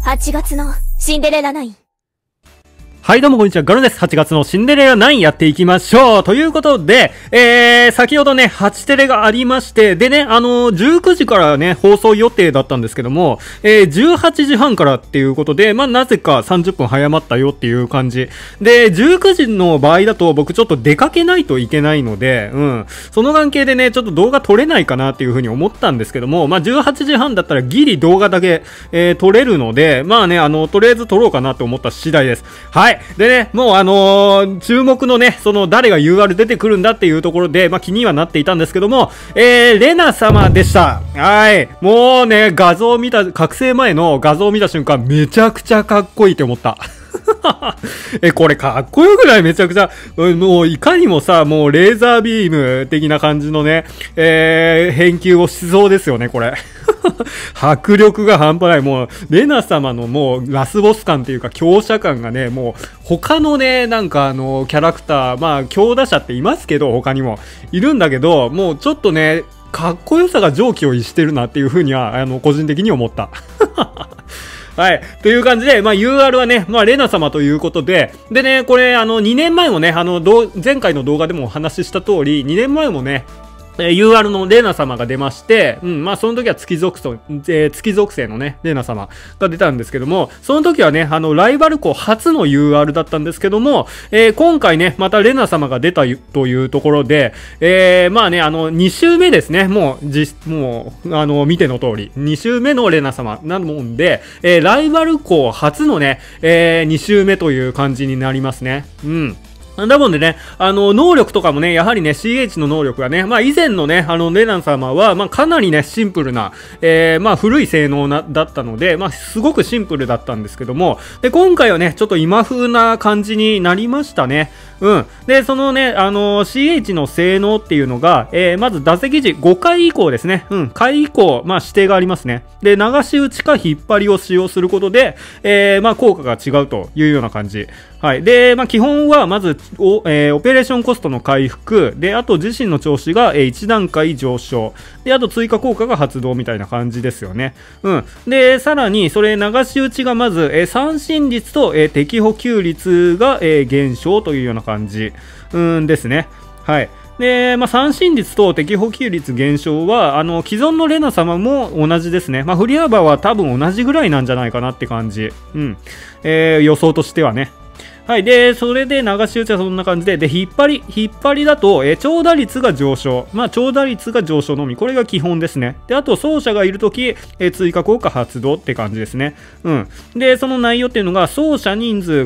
8月のシンデレラ9。 はい、どうもこんにちは、ガロです。8月のシンデレラ9やっていきましょう。ということで、先ほどね、8テレがありまして、でね、19時からね、放送予定だったんですけども、18時半からっていうことで、まあ、なぜか30分早まったよっていう感じ。で、19時の場合だと僕ちょっと出かけないといけないので、その関係でね、ちょっと動画撮れないかなっていうふうに思ったんですけども、まあ、18時半だったらギリ動画だけ、撮れるので、まあね、とりあえず撮ろうかなと思った次第です。はい。でね、もう注目のね、その誰が UR 出てくるんだっていうところで、まあ気にはなっていたんですけども、レナ様でした。はい。もうね、覚醒前の画像を見た瞬間、めちゃくちゃかっこいいって思った。これかっこよくない？めちゃくちゃ。もういかにもさ、もうレーザービーム的な感じのね、返球をしそうですよね、これ。迫力が半端ない。もう、レナ様のもう、ラスボス感っていうか、強者感がね、もう、他のね、なんかキャラクター、まあ、強打者っていますけど、他にも。いるんだけど、もうちょっとね、かっこよさが常軌を逸してるなっていう風には、個人的に思った。はい。という感じで、まあ、UR はね、まあ、レナ様ということで、でね、これ、2年前もね、前回の動画でもお話しした通り、2年前もね、UR のレナ様が出まして、まあその時は月属性のね、レナ様が出たんですけども、その時はね、ライバル校初の UR だったんですけども、今回ね、またレナ様が出たというところで、まあね、2週目ですね、もう、見ての通り、2週目のレナ様なもんで、ライバル校初のね、2週目という感じになりますね。だもんでね、能力とかもね、やはりね、CH の能力がね、まあ以前のね、レナ様は、まあかなりね、シンプルな、まあ古い性能だったので、まあすごくシンプルだったんですけども、で、今回はね、ちょっと今風な感じになりましたね。で、そのね、CH の性能っていうのが、まず打席時5回以降ですね。回以降、まあ指定がありますね。で、流し打ちか引っ張りを使用することで、まあ効果が違うというような感じ。はい。で、まあ基本は、まず、オペレーションコストの回復。で、あと自身の調子が、1段階上昇。で、あと追加効果が発動みたいな感じですよね。で、さらに、それ流し打ちがまず、三振率と、敵補給率が、減少というような感じ。ですね。はい。で、まあ、三振率と敵補給率減少は、既存のレナ様も同じですね。まあ、振り幅は多分同じぐらいなんじゃないかなって感じ。予想としてはね。はい。で、それで流し打ちはそんな感じで、で、引っ張りだと、長打率が上昇。まあ、長打率が上昇のみ。これが基本ですね。で、あと、走者がいるとき、追加効果発動って感じですね。で、その内容っていうのが、走者人数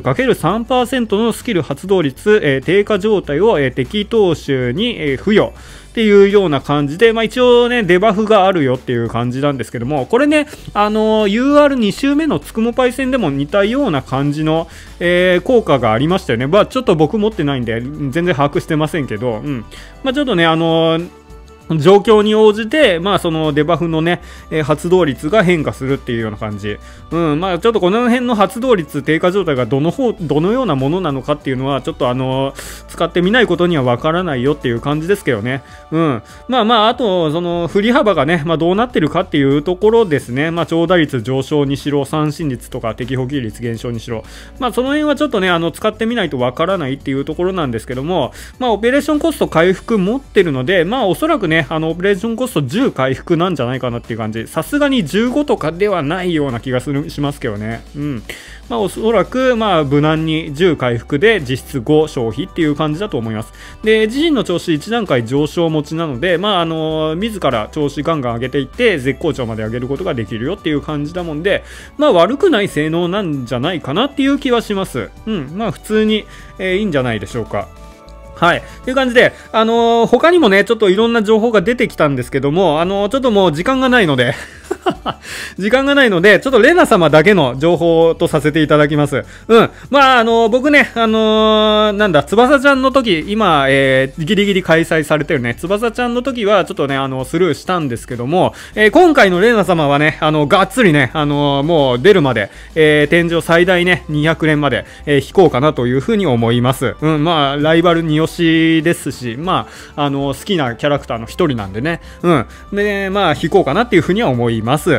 ×3% のスキル発動率、低下状態を、敵投手に、付与。っていうような感じで、まあ一応ね、デバフがあるよっていう感じなんですけども、これね、UR2 週目のつくもパイ戦でも似たような感じの、効果がありましたよね。まあちょっと僕持ってないんで、全然把握してませんけど、まあちょっとね、状況に応じて、まあそのデバフのね、発動率が変化するっていうような感じ。まあちょっとこの辺の発動率低下状態がどのようなものなのかっていうのは、ちょっと使ってみないことにはわからないよっていう感じですけどね。まああと、その振り幅がね、まあどうなってるかっていうところですね。まあ長打率上昇にしろ、三振率とか敵補給率減少にしろ。まあその辺はちょっとね、使ってみないとわからないっていうところなんですけども、まあオペレーションコスト回復持ってるので、まあおそらくね、オペレーションコスト10回復なんじゃないかなっていう感じ。さすがに15とかではないような気がしますけどね。まあおそらく、まあ無難に10回復で実質5消費っていう感じだと思います。で、自身の調子1段階上昇持ちなので、まあ自ら調子ガンガン上げていって、絶好調まで上げることができるよっていう感じだもんで、まあ悪くない性能なんじゃないかなっていう気はします。まあ普通に、いいんじゃないでしょうか。はい。という感じで、他にもね、ちょっといろんな情報が出てきたんですけども、ちょっともう時間がないので、ちょっとレナ様だけの情報とさせていただきます。まあ、僕ね、なんだ、翼ちゃんの時、今、ギリギリ開催されてるね、翼ちゃんの時は、ちょっとね、スルーしたんですけども、今回のレナ様はね、がっつりね、もう出るまで、天井最大ね、200連まで、引こうかなというふうに思います。まあ、ライバルに推しですし、まあ、好きなキャラクターの一人なんでね、で、まあ、引こうかなっていうふうには思います。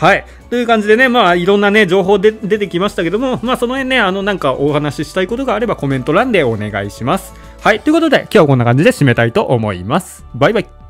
はい。という感じでね、まあ、いろんなね、情報で出てきましたけども、まあ、その辺ね、なんかお話ししたいことがあればコメント欄でお願いします。はい。ということで、今日はこんな感じで締めたいと思います。バイバイ。